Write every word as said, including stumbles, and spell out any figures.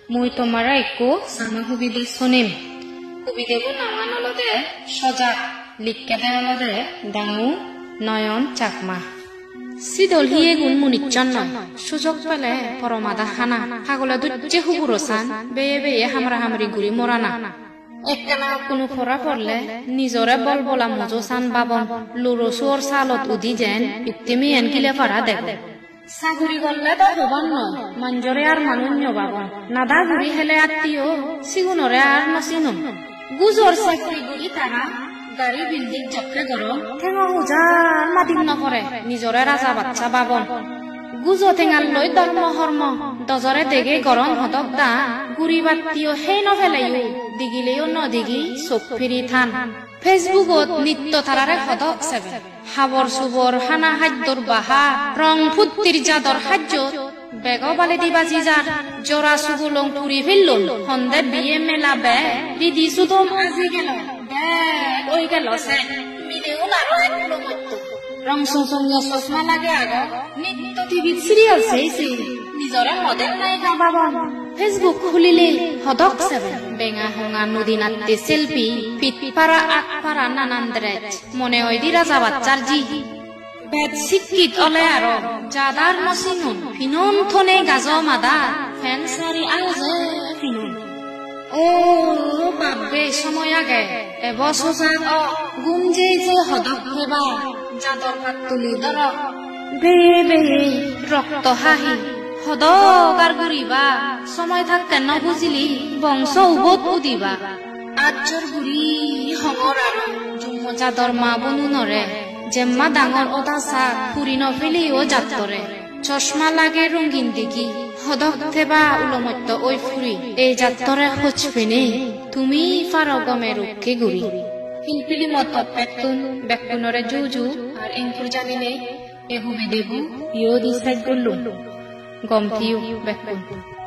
মই তোমারা একো সামা সুবিধা শুনিম সুবিধাবোৰ নামান অলদে সজাগ লিখকে দেয় অলদে ডাঙু নয়ন চাকমা সিদল হিয়ে গুণ মুনিচ্ছন নয় সুযোগ পেলে পরমাদা খানা হাগলা দুজ্জে হুগুরসান বেয়ে বেয়ে হামরা হামরি গুড়ি মরানা একখানা কোনো ফরা পড়লে নিজরে বল বলা মজো সান বাবন লুরসুর সালত উদি যেন ইক্তিমি এনকিলে পারা দেখে সাগুরি গল্লে তো হবান নয় মঞ্জরে আর মানুন্য বাবন নাদা গুড়ি হেলে আত্মীয় সিগুনরে আর নসিনুন গুজর চাকরি গুড়ি তারা গাড়ি বিল্ডিং চক্রে গরম ঠেঙা উজান মাতিম নকরে নিজরে রাজা বাচ্চা বাবন গুজো ঠেঙাল লৈ ধর্ম হর্ম দজরে দেগে গরম হতক দা গুড়ি বাত্তিও সেই নফেলাইও দিগিলেও নদিগি চোখ ফিরি থান ফেসবুকত নিত্য তারারে হতক সেবে হাবর সুবর হানা হাদ্যর বাহা রং ফুত্তির জাদর হাজ্য বেগ বালে দিবাজি যার জোড়া সুগুলং পুরি ফেললুন হন্দে বিয়ে মেলা বে দিদি সুদম আজি গেল ব্যাগ ওই গেল সে মিলেও না রয়েল মতো রং সঙ্গে চশমা লাগে আগ নিত্য টিভিত সিরিয়াল চাইছে নিজরে মডেল নায়িকা বাবন ফেসবুক খুলিলে হদক সেবে বেঙা হঙা নদী নাট্যে সেলফি পিট পারা আগ পারা নানান ড্রেস মনে হয় দি রাজা বাচ্চার জি বেদ শিক্ষিত অলে আরো জাদার নসিনুন ফিনুন থনে গাজ মাদা ফ্যান সারি আয়োজে ফিনুন ও বাপরে সময় আগে এবছর গুঞ্জে যে হদক হেবা জাদর হাত তুলি দর বেয়ে বেয়ে রক্ত হাহি হদক আর গুড়িবা সময় থাকতে ন বুঝিলি বংশ উবত উদিবা আজর গুড়ি হমর আর জুম্ম জাদর মা বনু নরে জেম্মা ডাঙর ওদা চা ফুরি নফেলি ও যাত্তরে চশমা লাগে রঙিন দিঘি হদক থেবা উলমত্য ওই ফুরি এই যাত্তরে খোঁজ পেনে তুমি ফার গমে রুখে গুড়ি হিলপিলি মত বেকুন বেকুনরে জুজু আর এঙ্কুর জানিলে এহু বেদেবু ইও দিসাই গুল্লু গমতিও বেকুন